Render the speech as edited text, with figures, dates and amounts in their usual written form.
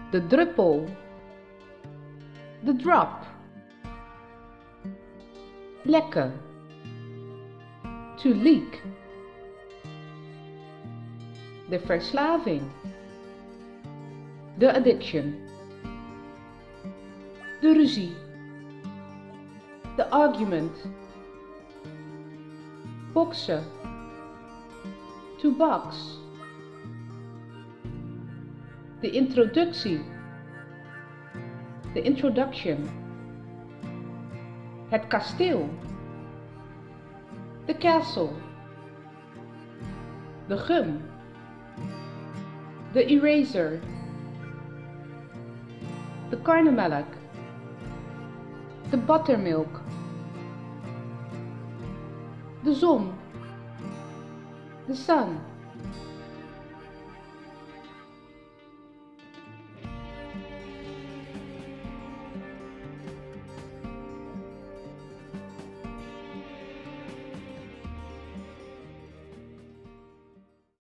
de druppel, de drop, lekken, to leak, de verslaving, de addiction, de ruzie, de argument, boksen, to box, de introductie, de introduction, het kasteel, de castle, de gum, de eraser, de karnemelk, de buttermilk, de zon, the sun,